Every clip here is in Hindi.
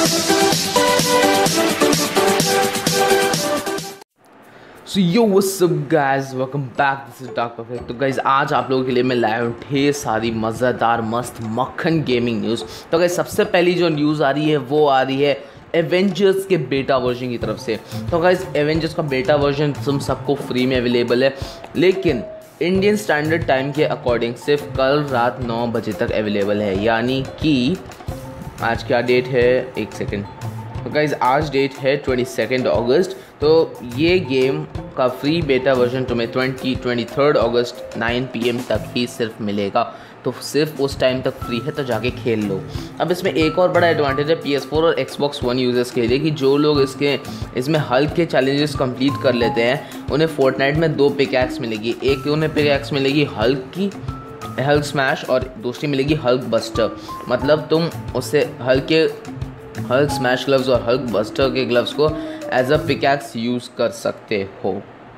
So yo what's up guys, welcome back, this is Dark Perfect. तो गाइस आज आप लोगों के लिए मैं लाया हूँ ढेर सारी मज़ेदार मस्त मक्खन गेमिंग न्यूज़। तो गाइस सबसे पहली जो न्यूज़ आ रही है वो आ रही है एवेंजर्स के बेटा वर्जन की तरफ से। तो गाइस एवेंजर्स का बेटा वर्जन तुम सबको फ्री में अवेलेबल है, लेकिन इंडियन स्टैंडर्ड टाइम के अकॉर्डिंग सिर्फ कल रात 9 बजे तक अवेलेबल है। यानी कि आज क्या डेट है, एक सेकेंड। तो गाइस आज डेट है 22 अगस्त। तो ये गेम का फ्री बेटा वर्जन तुम्हें 23 अगस्त 9 PM तक ही सिर्फ मिलेगा। तो सिर्फ उस टाइम तक फ्री है, तो जाके खेल लो। अब इसमें एक और बड़ा एडवांटेज है PS4 और Xbox One यूज़र्स के लिए कि जो लोग इसमें हल्क के चैलेंजेस कंप्लीट कर लेते हैं उन्हें फोर्टनाइट में 2 पिकैक्स मिलेगी। एक उन्हें पिकैक्स मिलेगी हल्क की, हल्क स्मैश, और दूसरी मिलेगी हल्क बस्टर। मतलब तुम उससे हल्क स्मैश ग्लव्स और हल्क बस्टर के ग्लव्स को एज अ पिकैक्स यूज़ कर सकते हो।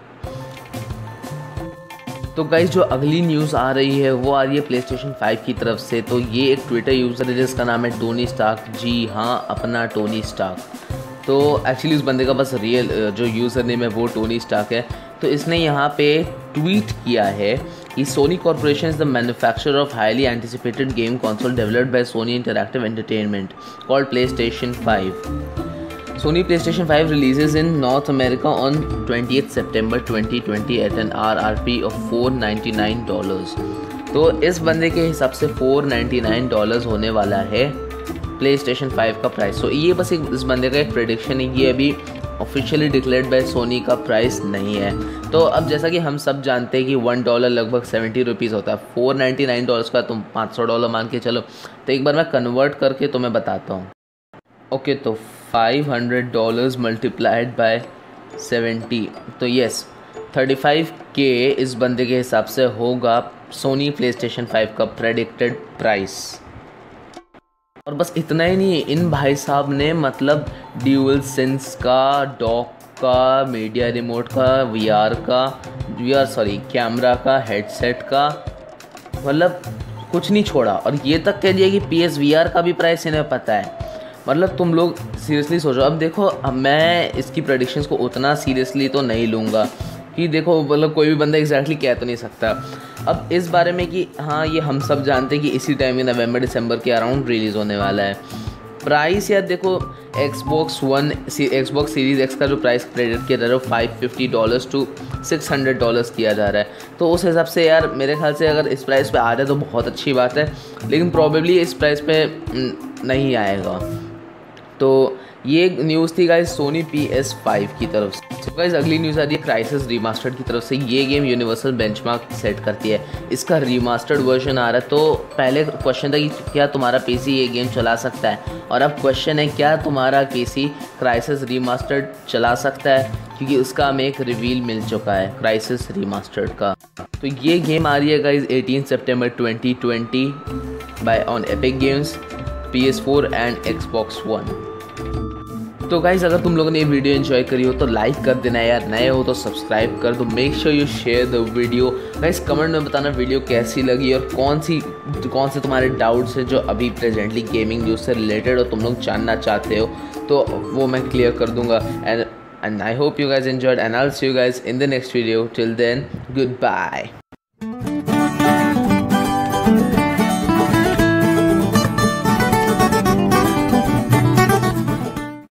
तो गाइस जो अगली न्यूज़ आ रही है वो आ रही है PlayStation 5 की तरफ से। तो ये एक ट्विटर यूज़र है जिसका नाम है टोनी स्टार्क। जी हाँ, अपना टोनी स्टार्क। तो एक्चुअली उस बंदे का बस रियल जो यूज़र नेम है वो टोनी स्टार्क है। तो इसने यहाँ पे ट्वीट किया है कि Sony corporation is the manufacturer of highly anticipated game console developed by Sony interactive entertainment called PlayStation 5. Sony PlayStation 5 releases in North America on 20th September 2020 at an RRP of $499. तो इस बंदे के हिसाब से $499 होने वाला है PlayStation 5 का प्राइस। तो ये बस इस बंदे का एक प्रेडिक्शन है, ये अभी ऑफिशियली डिक्लेयर्ड बाय सोनी का प्राइस नहीं है। तो अब जैसा कि हम सब जानते हैं कि $1 लगभग 70 रुपीज़ होता है, $499 का तुम $500 मान के चलो। तो एक बार मैं कन्वर्ट करके तुम्हें बताता हूँ। ओके, तो $500 मल्टीप्लाइड बाय 70, तो यस 35K इस बंदे के हिसाब से होगा सोनी PlayStation 5 का प्रेडिक्टेड प्राइस। और बस इतना ही नहीं है, इन भाई साहब ने मतलब ड्यूअल सेंस का, डॉक का, मीडिया रिमोट का, कैमरा का, हेडसेट का, मतलब कुछ नहीं छोड़ा। और ये तक कह दिया कि PSVR का भी प्राइस इन्हें पता है। मतलब तुम लोग सीरियसली सोचो। अब देखो, मैं इसकी प्रेडिक्शंस को उतना सीरियसली तो नहीं लूँगा कि देखो मतलब कोई भी बंदा एग्जैक्टली कह तो नहीं सकता। अब इस बारे में कि हाँ ये हम सब जानते हैं कि इसी टाइम में नवंबर दिसंबर के अराउंड रिलीज़ होने वाला है। प्राइस यार देखो, Xbox सीरीज़ X का जो प्राइस प्रेडिक्ट किया जा रहा है $550 to $600 किया जा रहा है। तो उस हिसाब से यार मेरे ख्याल से अगर इस प्राइस पे आ जाए तो बहुत अच्छी बात है, लेकिन प्रॉबेबली इस प्राइस पे नहीं आएगा। तो ये न्यूज़ थी गाइस सोनी PS5 की तरफ से। तो गाइस अगली न्यूज़ आ रही है क्राइसिस रिमास्टर्ड की तरफ से। ये गेम यूनिवर्सल बेंचमार्क सेट करती है, इसका रिमास्टर्ड वर्जन आ रहा है। तो पहले क्वेश्चन था कि क्या तुम्हारा PC ये गेम चला सकता है, और अब क्वेश्चन है क्या तुम्हारा PC क्राइसिस रिमास्टर्ड चला सकता है, क्योंकि उसका हमें एक रिवील मिल चुका है क्राइसिस रिमास्टर्ड का। तो ये गेम आ रही है गाइस 18 सितंबर 2020 buy on Epic Games, PS4 and Xbox One। तो गाइज अगर तुम लोगों ने ये वीडियो एंजॉय करी हो तो लाइक कर देना यार, नए हो तो सब्सक्राइब कर दो। Make sure you share the video. Guys comment में बताना वीडियो कैसी लगी और कौन से तुम्हारे डाउट्स हैं जो अभी प्रेजेंटली गेमिंग न्यूज़ से रिलेटेड हो, तुम लोग जानना चाहते हो, तो वो मैं क्लियर कर दूंगा। And I hope you guys enjoyed and I will see you guys in the next video. Till then, good bye.